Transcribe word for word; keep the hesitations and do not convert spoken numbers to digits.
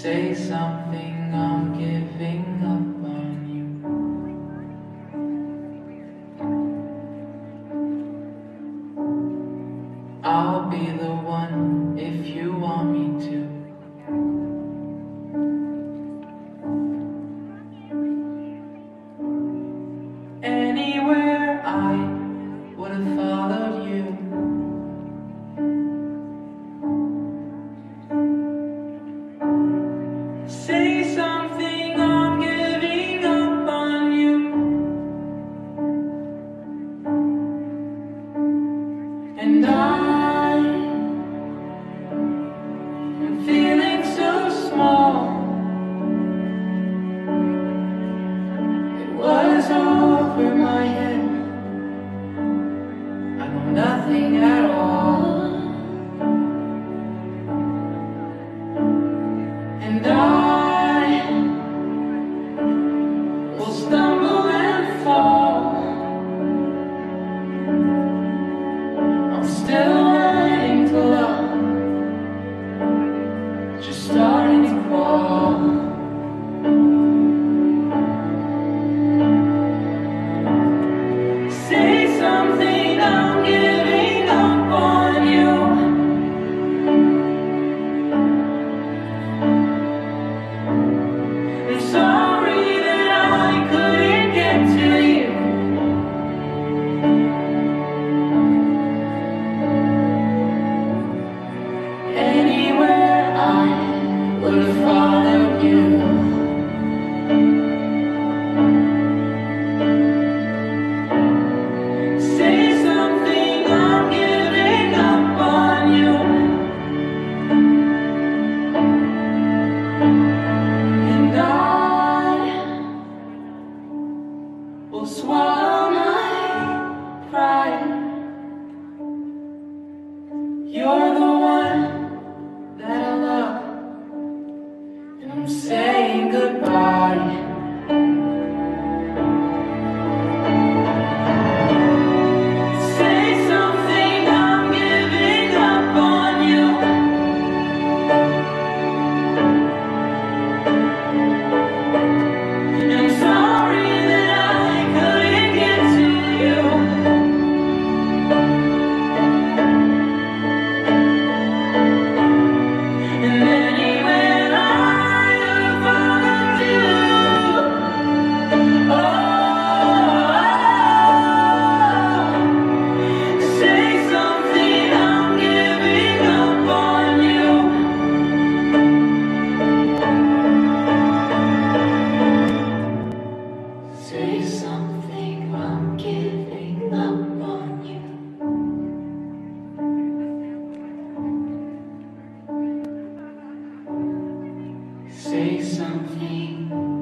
Say something, I'm giving up on you. I'll be the one if you want me to. Anywhere I would have followed you. Say something, I'm giving up on you. And I am feeling so small. It was over my head. I know nothing at all. And I will stumble and fall. I'm still learning to love, just starting to crawl. Say something, I'm giving up on you. I'm sorry that I couldn't get to you. Anywhere I would have followed you. Say something, I'm giving up on you. And I will swallow my pride. You're the one that I love, and I'm saying goodbye. Say something, I'm giving up on you. I'm sorry that I couldn't get to you. And anywhere I have followed you. Oh, say something, I'm giving up on you. Say something, I'm giving up on you. Say something.